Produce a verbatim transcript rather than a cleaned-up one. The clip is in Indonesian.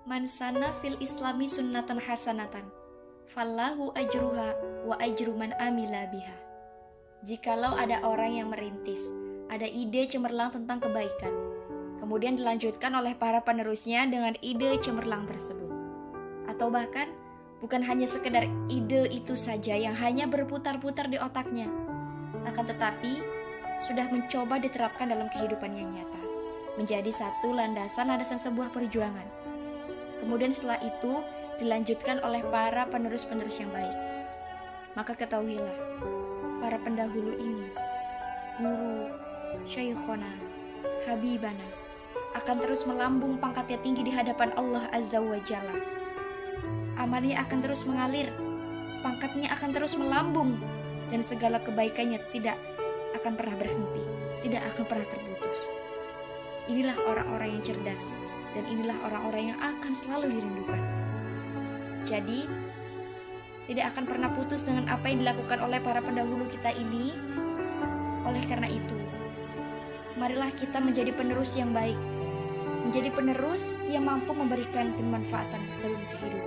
Man sana fil islami sunnatan hasanatan, fallahu ajruha wa ajru man amila biha. Jikalau ada orang yang merintis, ada ide cemerlang tentang kebaikan, kemudian dilanjutkan oleh para penerusnya dengan ide cemerlang tersebut. Atau bahkan bukan hanya sekedar ide itu saja yang hanya berputar-putar di otaknya, akan tetapi sudah mencoba diterapkan dalam kehidupan yang nyata, menjadi satu landasan-landasan sebuah perjuangan. Kemudian setelah itu dilanjutkan oleh para penerus-penerus yang baik. Maka ketahuilah, para pendahulu ini, guru, syaikhona, habibana, akan terus melambung pangkatnya tinggi di hadapan Allah Azza wa Jalla. Amalnya akan terus mengalir, pangkatnya akan terus melambung, dan segala kebaikannya tidak akan pernah berhenti, tidak akan pernah terputus. Inilah orang-orang yang cerdas, dan inilah orang-orang yang akan selalu dirindukan. Jadi, tidak akan pernah putus dengan apa yang dilakukan oleh para pendahulu kita ini. Oleh karena itu, marilah kita menjadi penerus yang baik, menjadi penerus yang mampu memberikan kemanfaatan dalam kehidupan.